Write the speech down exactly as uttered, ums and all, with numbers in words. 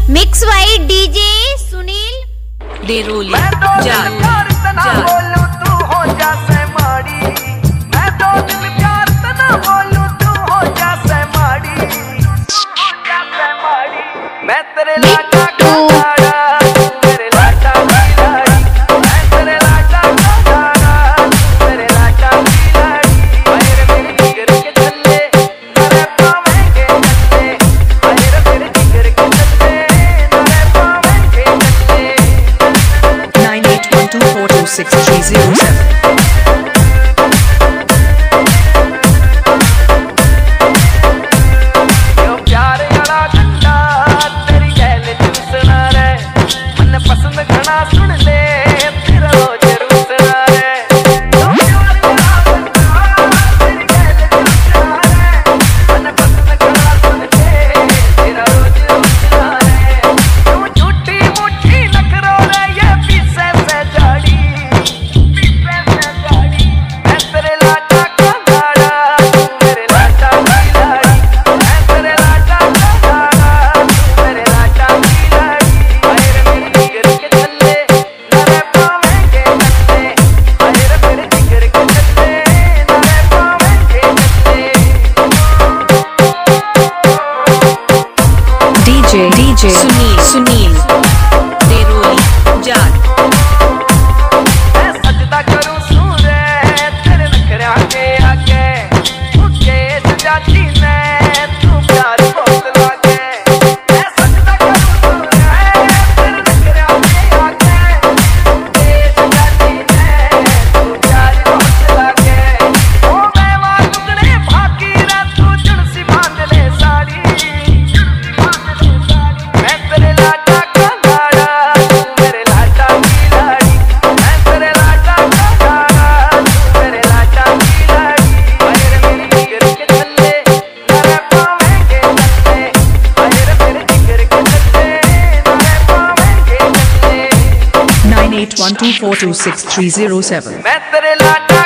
Mix by DJ Sunil Deroli Jat Jat तू हो जा से माड़ी, मैं तो दिल प्यार तना बोलूं तू हो जा से माड़ी, हो जा से माड़ी, मैं तेरे लाडा का लाड़ा, तेरे लाडा की लाड़ी, मैं तेरे लाडा का लाड़ा, तेरे लाडा की लाड़ी, पैर मेरे जिगर के चले नरे पावेंगे चले, पैर मेरे जिगर के चले नरे पावेंगे चले। nine eight one two four two six three zero seven DJ Sunil Sunil Deroli Jat मैं सजदा करूं सूरे तेरे नखरे आगे आगे, मुझे सजाती ने तू प्यार बहुत लागे, मैं सजदा करूं सूरे तेरे नखरे आगे आगे, मुझे सजाती ने तू प्यार बहुत लागे, ओ मैं वालुकड़े भागी रे तू जुड़सी बांध ले साड़ी, मैं तेरे लाडा का लाड़ा, तेरे लाडा की लाड़ी, मैं तेरे लाडा का लाड़ा, तेरे लाडा की लाड़ी, पैर मेरे जिगर के चले नरे पावेंगे चले, पैर मेरे जिगर के चले नरे पावेंगे चले। nine eight one two four two six three zero seven मैं तेरे लाडा